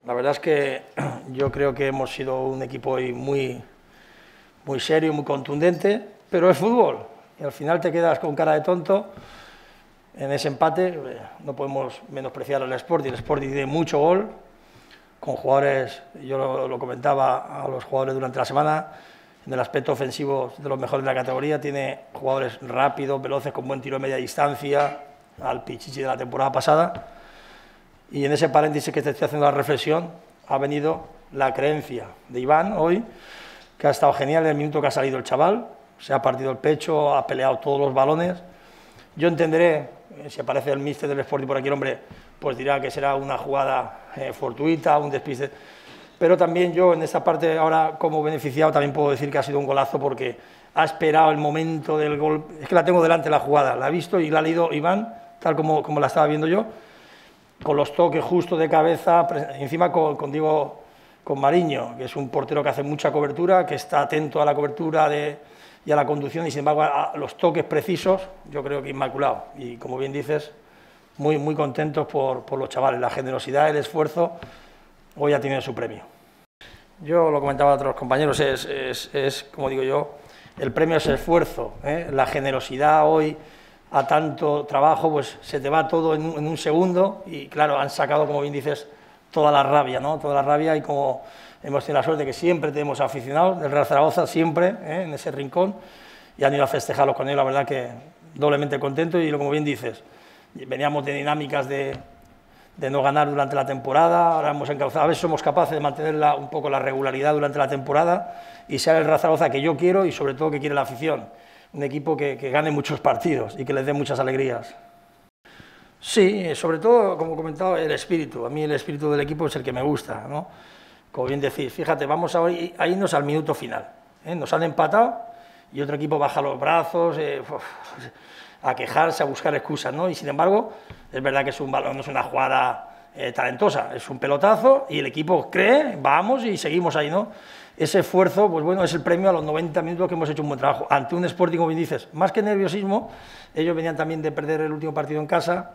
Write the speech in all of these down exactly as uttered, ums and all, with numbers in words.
La verdad es que yo creo que hemos sido un equipo hoy muy, muy serio, muy contundente, pero es fútbol y al final te quedas con cara de tonto en ese empate. No podemos menospreciar al Sporting, el Sporting tiene mucho gol, con jugadores, yo lo, lo comentaba a los jugadores durante la semana, en el aspecto ofensivo de los mejores de la categoría, tiene jugadores rápidos, veloces, con buen tiro de media distancia, al Pichichi de la temporada pasada. Y en ese paréntesis que te estoy haciendo la reflexión, ha venido la creencia de Iván hoy, que ha estado genial en el minuto que ha salido el chaval, se ha partido el pecho, ha peleado todos los balones. Yo entenderé, si aparece el míster del Sporting por aquí, el hombre, pues dirá que será una jugada eh, fortuita, un despiste. Pero también yo, en esta parte, ahora como beneficiado, también puedo decir que ha sido un golazo porque ha esperado el momento del gol. Es que la tengo delante la jugada, la ha visto y la ha leído Iván, tal como, como la estaba viendo yo, con los toques justo de cabeza, encima con, con Diego, con Mariño, que es un portero que hace mucha cobertura, que está atento a la cobertura de, y a la conducción, y sin embargo a, a los toques precisos, yo creo que inmaculado. Y como bien dices, muy, muy contentos por, por los chavales, la generosidad, el esfuerzo, hoy ha tenido su premio. Yo lo comentaba a otros compañeros, es, es, es como digo yo, el premio es esfuerzo, ¿eh? La generosidad hoy, a tanto trabajo, pues se te va todo en un, en un segundo y claro, han sacado, como bien dices, toda la rabia, ¿no? Toda la rabia, y como hemos tenido la suerte que siempre tenemos aficionados del Real Zaragoza, siempre, ¿eh? En ese rincón, y han ido a festejarlos con ellos, la verdad que doblemente contento. Y como bien dices, veníamos de dinámicas de, de no ganar durante la temporada, ahora hemos encauzado, a ver si somos capaces de mantener la, un poco la regularidad durante la temporada y sea el Real Zaragoza que yo quiero y sobre todo que quiere la afición. Un equipo que, que gane muchos partidos y que les dé muchas alegrías. Sí, sobre todo, como he comentado, el espíritu. A mí el espíritu del equipo es el que me gusta, ¿no? Como bien decís, fíjate, vamos a, a irnos al minuto final, ¿eh? Nos han empatado y otro equipo baja los brazos, eh, uf, a quejarse, a buscar excusas, ¿no? Y sin embargo, es verdad que es un balón, no es una jugada eh, talentosa, es un pelotazo y el equipo cree, vamos y seguimos ahí, ¿no? Ese esfuerzo, pues bueno, es el premio a los noventa minutos que hemos hecho un buen trabajo. Ante un Sporting, como bien dices, más que nerviosismo, ellos venían también de perder el último partido en casa,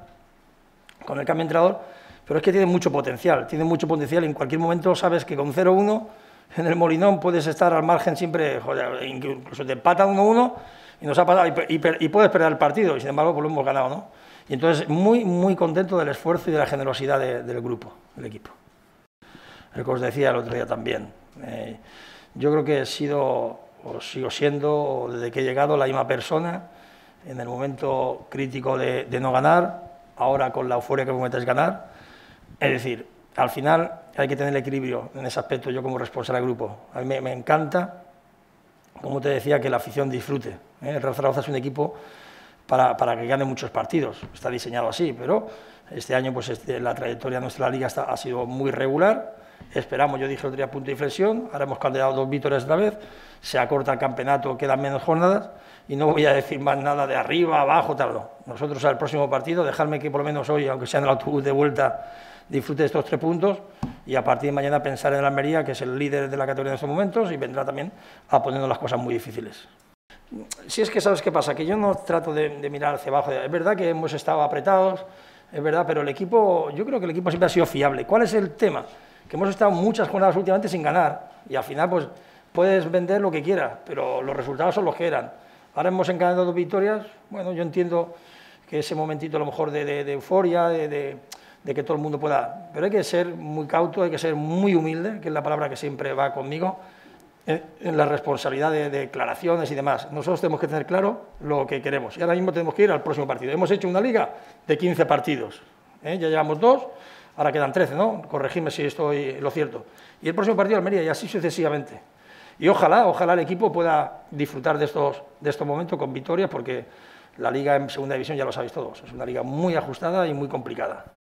con el cambio de entrenador, pero es que tienen mucho potencial, tienen mucho potencial, en cualquier momento sabes que con cero uno en el Molinón puedes estar al margen siempre, joder, incluso te empatan uno uno y nos ha pasado, y, y, y puedes perder el partido, y sin embargo pues lo hemos ganado, ¿no? Y entonces muy, muy contento del esfuerzo y de la generosidad de, del grupo, del equipo. El que os decía el otro día también. Eh, yo creo que he sido, o sigo siendo, desde que he llegado, la misma persona, en el momento crítico de, de no ganar, ahora con la euforia que me metes ganar. Es decir, al final hay que tener el equilibrio en ese aspecto, yo como responsable del grupo. A mí me, me encanta, como te decía, que la afición disfrute, ¿eh? El Real Zaragoza es un equipo para, para que gane muchos partidos, está diseñado así, pero este año pues este, la trayectoria de nuestra liga está, ha sido muy regular. Esperamos, yo dije el otro día, punto de inflexión, ahora hemos candidato dos victorias otra vez, se acorta el campeonato, quedan menos jornadas, y no voy a decir más nada de arriba, abajo, tal, no. Nosotros al próximo partido, dejadme que por lo menos hoy, aunque sea en el autobús de vuelta, disfrute de estos tres puntos, y a partir de mañana pensar en el Almería, que es el líder de la categoría en estos momentos, y vendrá también a ponernos las cosas muy difíciles. Si es que sabes qué pasa, que yo no trato de, de mirar hacia abajo, es verdad que hemos estado apretados, es verdad, pero el equipo, yo creo que el equipo siempre ha sido fiable. ¿Cuál es el tema? Que hemos estado muchas jornadas últimamente sin ganar y al final pues puedes vender lo que quieras, pero los resultados son los que eran. Ahora hemos encadenado dos victorias, bueno, yo entiendo que ese momentito a lo mejor de, de, de euforia, de, de, de que todo el mundo pueda, pero hay que ser muy cauto, hay que ser muy humilde, que es la palabra que siempre va conmigo, en, en la responsabilidad de, de declaraciones y demás. Nosotros tenemos que tener claro lo que queremos y ahora mismo tenemos que ir al próximo partido. Hemos hecho una liga de quince partidos, ¿eh? Ya llevamos dos. Ahora quedan trece, ¿no? Corregidme si estoy lo cierto. Y el próximo partido Almería y así sucesivamente. Y ojalá, ojalá el equipo pueda disfrutar de estos, de estos momentos con victorias, porque la liga en segunda división ya lo sabéis todos, es una liga muy ajustada y muy complicada.